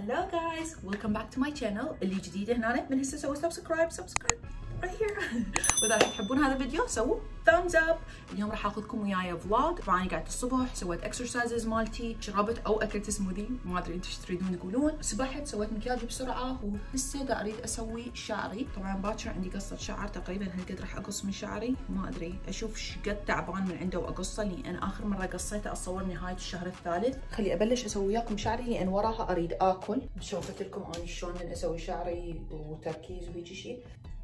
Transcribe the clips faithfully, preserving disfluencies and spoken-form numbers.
Hello guys, welcome back to my channel. اللي جديد هنا من هسه سووا سبسكرايب سبسكرايب right here. واذا راح تحبون هذا الفيديو سووا thumbs up. اليوم راح اخذكم وياي فلوج. طبعا قعدت الصبح سويت اكسرسايزز مالتي، شربت او اكلت سموذي، ما ادري انتم ايش تريدون تقولون. سبحت، سويت مكياجي بسرعه، وهسه دا اريد اسوي شعري. طبعا باكر عندي قصه شعر تقريبا هالقد راح اقص من شعري، ما ادري اشوف ايش قد تعبان من عنده واقصه، لان انا اخر مره قصيته اتصور نهايه الشهر الثالث. خلي ابلش اسوي وياكم شعري لان وراها اريد اكل. شوفت لكم انا شلون من اسوي شعري وتركيز وهيجي شيء.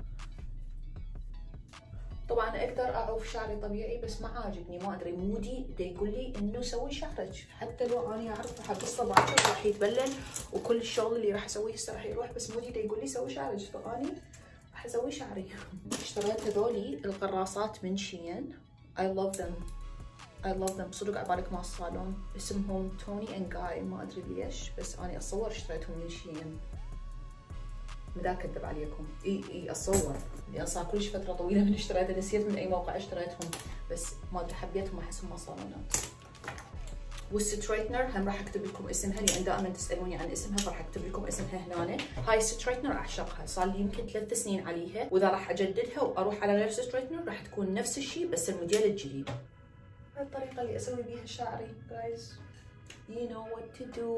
طبعا اقدر اعوف شعري طبيعي بس ما عاجبني، ما ادري مودي دا يقول لي انه سوي شعرك، حتى لو انا اعرف راح اقصه باكر راح يتبلل وكل الشغل اللي راح اسويه هسه راح يروح، بس مودي دا يقول لي سوي شعرك، فاني راح اسوي شعري. اشتريت هذولي القراصات من شين. I love them I love them صدق عبالك مال الصالون. اسمهم توني اند جاي، ما ادري ليش بس انا اتصور اشتريتهم من شين. مدا اكذب عليكم، اي اي اتصور لان صار كلش فتره طويله من اشتريتها، نسيت من اي موقع اشتريتهم، بس ما ادري حبيتهم احسهم مال صالونات. والستريتنر هم راح اكتب لكم اسمها لان دائما تسالوني عن اسمها، فراح اكتب لكم اسمها هنا. هاي الستريتنر اعشقها، صار لي يمكن ثلاث سنين عليها، واذا راح اجددها واروح على غير ستريتنر راح تكون نفس الشيء بس الموديل الجديد. هاي الطريقه اللي اسوي بيها شعري guys. You know what to do.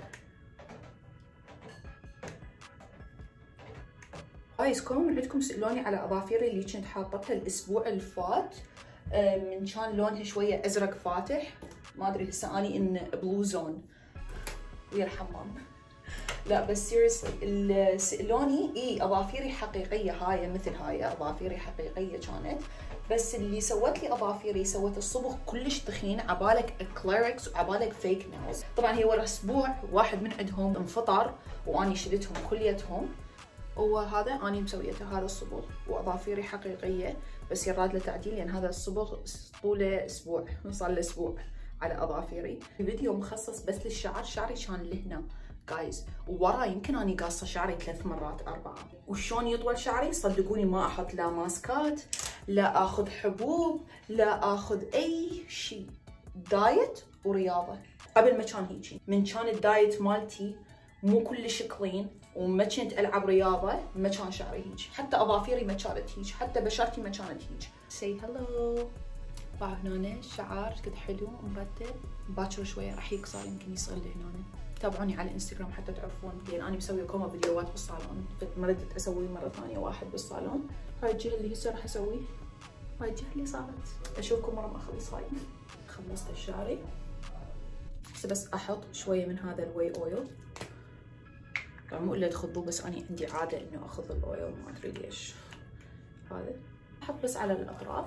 جايز كونوا من عندكم سألوني على اظافيري اللي كنت حاطتها الاسبوع اللي فات، من كان لونها شويه ازرق فاتح، ما ادري هسه اني ان بلو زون ويا الحمام. لا بس سيريسلي سألوني اي اظافيري حقيقيه، هاي مثل هاي اظافيري حقيقيه كانت، بس اللي سوت لي اظافيري سوت الصبغ كلش تخين، عبالك اكليركس وعبالك فيك نيلز. طبعا هي ورا اسبوع واحد من عندهم انفطر واني شلتهم كليتهم، وهذا اني مسويته هذا الصبغ، واظافيري حقيقيه بس يراد له تعديل لان هذا الصبغ طوله اسبوع، صار له اسبوع على اظافيري. الفيديو مخصص بس للشعر، شعري كان لهنا جايز، وورا يمكن اني قاصه شعري ثلاث مرات اربعه. وشلون يطول شعري؟ صدقوني ما احط لا ماسكات، لا اخذ حبوب، لا اخذ اي شيء، دايت ورياضه. قبل ما كان هيجي، من كان الدايت مالتي مو كلش كلين وما كنت العب رياضه ما كان شعري هيج، حتى اظافيري ما كانت هيج، حتى بشرتي ما كانت هيج. سي هلو. باعوا هنا الشعر قد حلو ومرتب، باكر شويه راح يقصر يمكن يصير لي هنا. تابعوني على الانستغرام حتى تعرفون، لان انا مسويه كوما فيديوهات بالصالون، ما ردت اسوي مره ثانيه واحد بالصالون. هاي الجهه اللي هسه راح اسويه، هاي الجهه اللي صارت. اشوفكم مره ما اخلص. هاي خلصت شعري هسه، بس احط شويه من هذا الواي اويل. طبعا مو الا تخضوه بس اني عندي عاده انه اخذ الاويل، ما ادري ليش. هذا احط بس على الاطراف.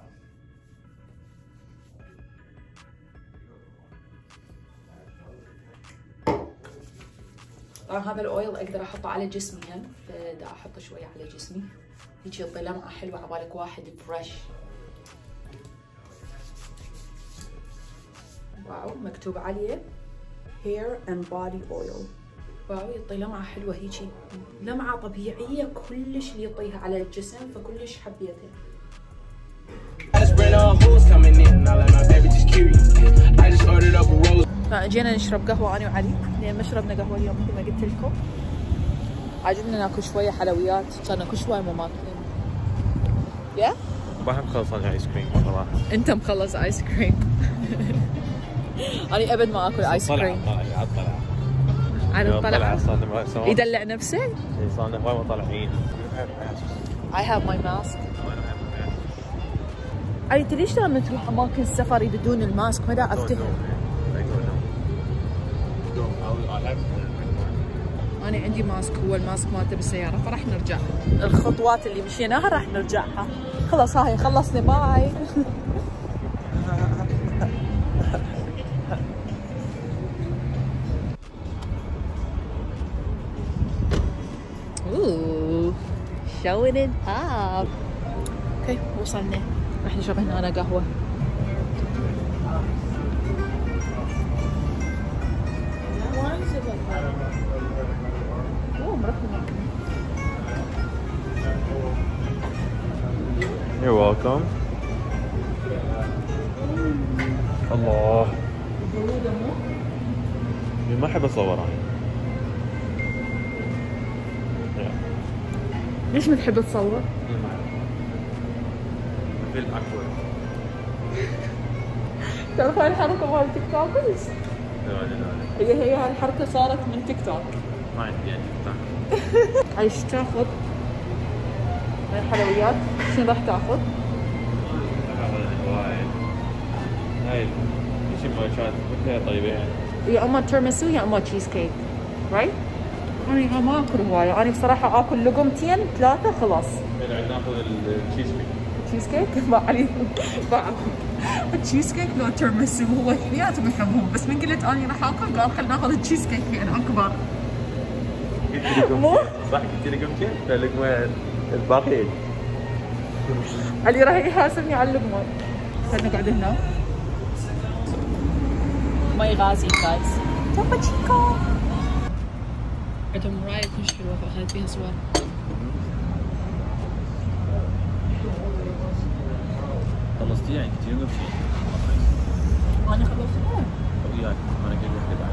طبعا هذا الاويل اقدر احطه على جسمي هم، فدا احطه شويه على جسمي هيجي يعطي لمعه حلوه، عبالك واحد فريش. واو مكتوب عليه hair and body oil. واو يعطي لمعة حلوة هيجي، لمعة طبيعية كلش اللي يعطيها على الجسم، فكلش حبيتها. جينا نشرب قهوة أنا وعلي، لأن ما شربنا قهوة اليوم مثل ما قلت لكم. عجبنا ناكل شوية حلويات، كان كل شوية مو ماكلين. يا؟ ما مخلص أنا آيس كريم صراحة. أنت مخلص آيس كريم. أنا أبد ما آكل آيس كريم. طلع طلع طلع. على الطلعة يدلع نفسه؟ اي صار لنا وايد طالعين. I have my mask. أي تدري شلون تروح أماكن السفر يددون الماسك؟ ما دا أفتهم. أنا عندي ماسك، هو الماسك مالته بالسيارة، فراح نرجع. الخطوات اللي مشيناها راح نرجعها. خلاص هاي خلصنا، باي. Ooh, showing it up. اوكي وصلنا، راح نشرب هنا قهوة. اوه مرحبا. You're welcome. الله. ما احب اصور انا. ليش ما تحب تصور؟ فيلم اكبر. تعرف هاي الحركة مال تيك توكرز؟ لا لا لا. هي هي هاي الحركة صارت من تيك توك. ما عندي يعني تيك توك. ايش تاخذ؟ من الحلويات؟ شنو راح تاخذ؟ هاي شيء ما كانت كلها طيبة يعني. يا اما تيراميسو يا اما تشيز كيك، رايت؟ انا ما اكل هواية، انا بصراحة اكل لقمتين ثلاثة خلاص. يعني ناخذ التشيز كيك. تشيز كيك؟ ما علي التشيز كيك لو تيراميسو هو اثنيناتهم يحبهم، بس من قلت اني راح اكل قال خلينا ناخذ التشيز كيك لان كبار. مو؟ صح قلت لي لقمتين؟ فاللقمة الباقيين. علي راح يحاسبني على اللقمة. خلينا نقعد هنا. ماي غازي جايز. توبا تشيكو. عندهم مراية كلش حلوة فاخذت فيها صور. خلصتي يعني كثير قمتين. انا خلصتهم. وياك انا قلت وحده بعد.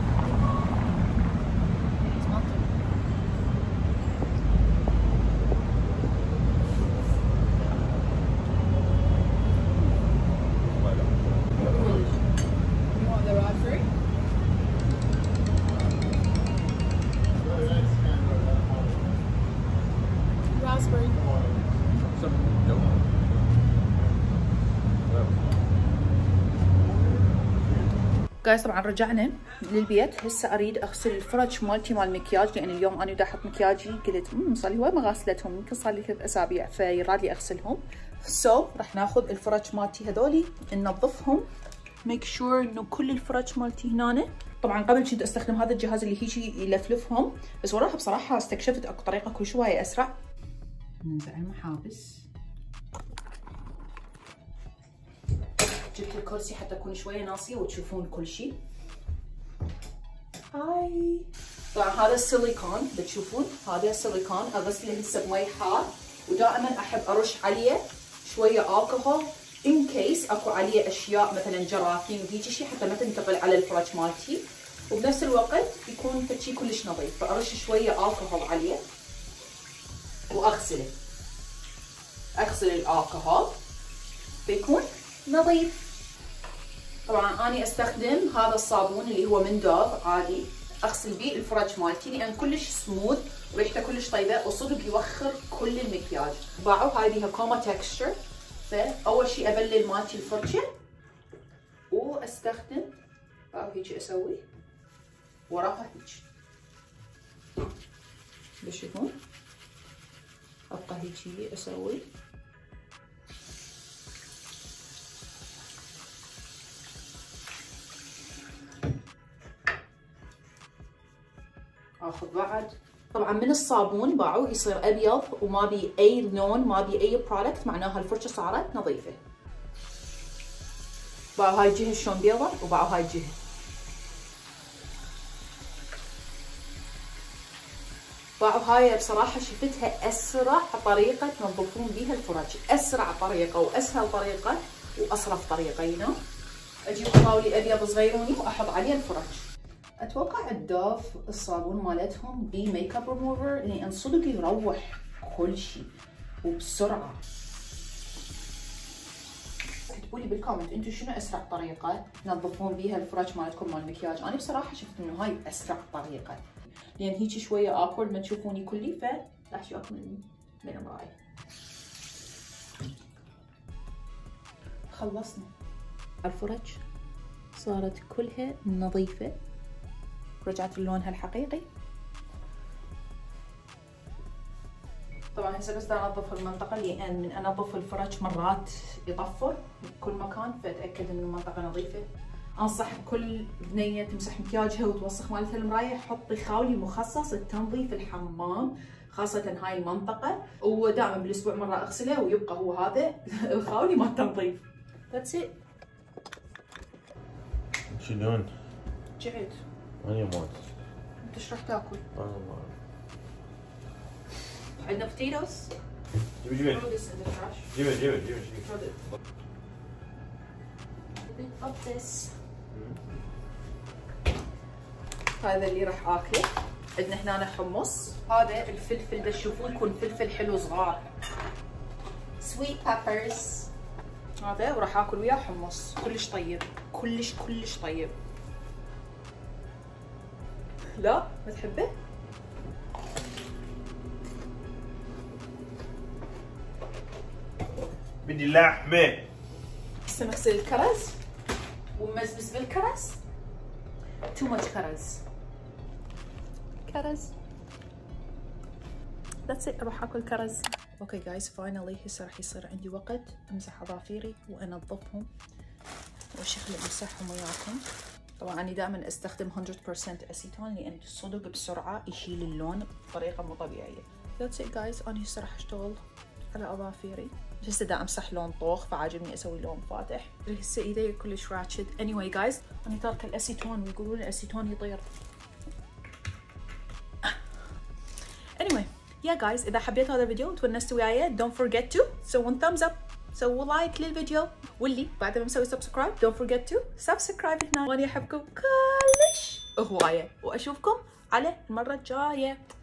جايز طبعا رجعنا للبيت. هسه اريد اغسل الفرش مالتي مال المكياج، لان اليوم انا دا احط مكياجي قلت امم صار لي هواي ما غاسلتهم، يمكن صار لي ثلاث اسابيع فيراد لي اغسلهم. سو so, راح ناخذ الفرش مالتي هذولي ننظفهم، ميك شور انه كل الفرش مالتي هنا. طبعا قبل كنت استخدم هذا الجهاز اللي هيجي يلفلفهم، بس وراها بصراحه استكشفت اكو طريقه كل شويه اسرع. ننزع المحابس. جبت الكرسي حتى اكون شويه ناصيه وتشوفون كل شيء. هاي طبعا هذا السيليكون بتشوفون، هذا السيليكون اغسله هسه بمي حار، ودائما احب ارش عليه شويه الكحول ان كيس اكو عليه اشياء مثلا جراثيم وهيجي شيء حتى ما تنتقل على الفرش مالتي، وبنفس الوقت يكون فشي كلش نظيف، فارش شويه الكحول عليه واغسله. اغسل الالكحول فيكون نظيف. طبعا اني استخدم هذا الصابون اللي هو من دوف عادي، اغسل بيه الفرش مالتي لان كلش سموث وريحته كلش طيبه وصدق يوخر كل المكياج. باعوا هاي بيها كوما تكستشر. فاول شيء ابلل مالتي الفرشه واستخدم او هيجي اسوي وراها هيجي بشوفون ابقى هيجي اسوي. اخذ بعد طبعا من الصابون باعوه يصير ابيض وما بي اي لون، ما بي اي برودكت، معناها الفرشه صارت نظيفه. باعوا هاي الجهه شلون بيضة وباعوا هاي الجهه. باعوا هاي بصراحه شفتها اسرع طريقه تنظفون بيها الفرش، اسرع طريقه واسهل طريقه واصرف طريقه. يو نو اجيب طاولي ابيض صغيروني واحط عليه الفرش. اتوقع الدوف الصابون مالتهم بي ميك اب ريموفر لان صدق يروح كل شيء وبسرعه. اكتبوا لي بالكومنت انتم شنو اسرع طريقه تنظفون بيها الفرش مالتكم مال المكياج. انا بصراحه شفت انه هاي اسرع طريقه لان هيجي شويه اكورد ما تشوفوني كلي فراح اشوفكم من من وراي. خلصنا الفرش صارت كلها نظيفه، رجعت لونها الحقيقي. طبعا هسه بس انظف المنطقه لان من انظف الفرش مرات يطفر بكل مكان، فاتاكد ان المنطقه نظيفه. انصح كل بنيه تمسح مكياجها وتوسخ مالتها المرايه حطي خاولي مخصص لتنظيف الحمام خاصه هاي المنطقه، ودائما بالاسبوع مره اغسله ويبقى هو هذا الخاولي مال التنظيف. ذاتس ات. شلون؟ جعت. أنا موت. انت ايش راح تاكل؟ أنا ما عندنا بوتيتوس. جيبي جيبي جيبي جيبي جيبي هذا اللي راح اكله عندنا هنا حمص. هذا الفلفل ده تشوفون يكون فلفل حلو صغار. سويت بيبرز. هذا وراح اكل وياه حمص. كلش طيب، كلش كلش طيب. لا ما تحبه؟ بدي لحمة. هسه نغسل الكرز ونمزمز بالكرز. تو ماتش كرز. كرز. That's it. اروح اكل كرز. اوكي جايز فاينلي هسه راح يصير عندي وقت امسح اظافيري وانظفهم. اول شي خليني امسحهم وياكم. طبعا انا دائما استخدم مية بالمية اسيتون لان صدق بسرعه يشيل اللون بطريقه مو طبيعيه. That's it guys. انا هسه راح اشتغل على اظافيري. هسه دا امسح لون طوخ فعاجبني اسوي لون فاتح. هسه ايدي كلش راتشد. anyway guys انا تاركه الاسيتون ويقولون الاسيتون يطير. anyway يا yeah guys اذا حبيتوا هذا الفيديو وتونستوا وياي don't forget to سوون thumbs up، سووا لايك للفيديو، واللي بعد ما مسوي سبسكرايب don't forget to subscribe هنا. وانا احبكم كلش هوايه واشوفكم على المره الجايه.